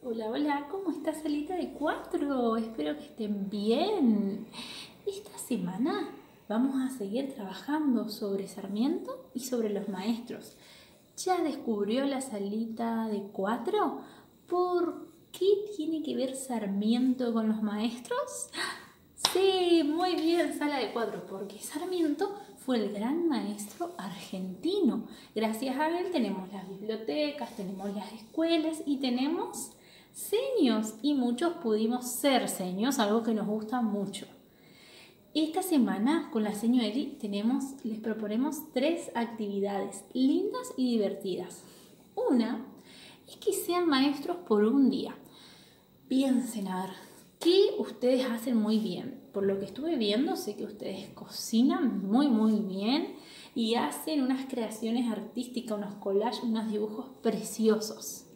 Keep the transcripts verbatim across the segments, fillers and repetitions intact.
Hola, hola, ¿cómo está Salita de Cuatro? Espero que estén bien. Esta semana vamos a seguir trabajando sobre Sarmiento y sobre los maestros. ¿Ya descubrió la Salita de Cuatro por qué tiene que ver Sarmiento con los maestros? Sí, muy bien, Sala de Cuatro, porque Sarmiento fue el gran maestro argentino. Gracias a él tenemos las bibliotecas, tenemos las escuelas y tenemos senios. Y muchos pudimos ser senios, algo que nos gusta mucho. Esta semana con la seño Eli tenemos, les proponemos tres actividades lindas y divertidas. Una es que sean maestros por un día. Piensen a ver, ¿qué ustedes hacen muy bien? Por lo que estuve viendo, sé que ustedes cocinan muy muy bien y hacen unas creaciones artísticas, unos collages, unos dibujos preciosos.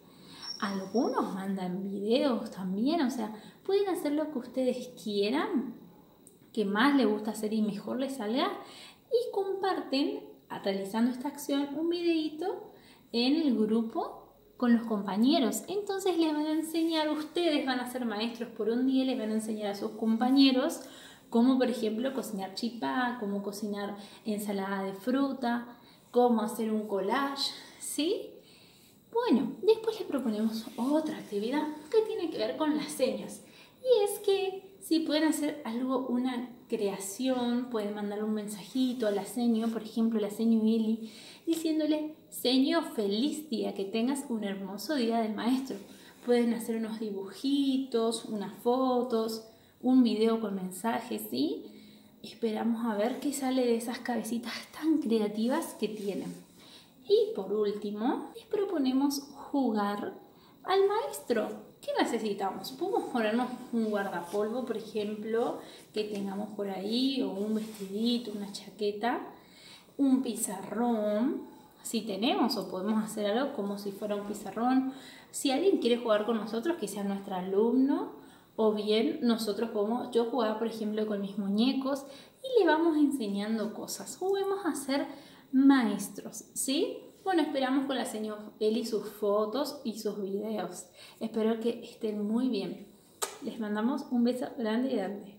Algunos mandan videos también, o sea, pueden hacer lo que ustedes quieran, que más les gusta hacer y mejor les salga, y comparten, realizando esta acción, un videito en el grupo con los compañeros. Entonces les van a enseñar, ustedes van a ser maestros por un día, les van a enseñar a sus compañeros cómo, por ejemplo, cocinar chipá, cómo cocinar ensalada de fruta, cómo hacer un collage, ¿sí? Bueno, después les proponemos otra actividad que tiene que ver con las señas. Y es que si pueden hacer algo, una creación, pueden mandarle un mensajito a la seño, por ejemplo, la seño Eli, diciéndole: seño, feliz día, que tengas un hermoso día del maestro. Pueden hacer unos dibujitos, unas fotos, un video con mensajes, ¿sí? Esperamos a ver qué sale de esas cabecitas tan creativas que tienen. Y por último, les proponemos jugar al maestro. ¿Qué necesitamos? Podemos ponernos un guardapolvo, por ejemplo, que tengamos por ahí, o un vestidito, una chaqueta, un pizarrón, si tenemos, o podemos hacer algo como si fuera un pizarrón. Si alguien quiere jugar con nosotros, que sea nuestro alumno, o bien nosotros podemos, yo jugaba por ejemplo con mis muñecos y le vamos enseñando cosas. Juguemos a ser maestros, ¿sí? Bueno, esperamos con la señora Eli sus fotos y sus videos. Espero que estén muy bien. Les mandamos un beso grande y grande.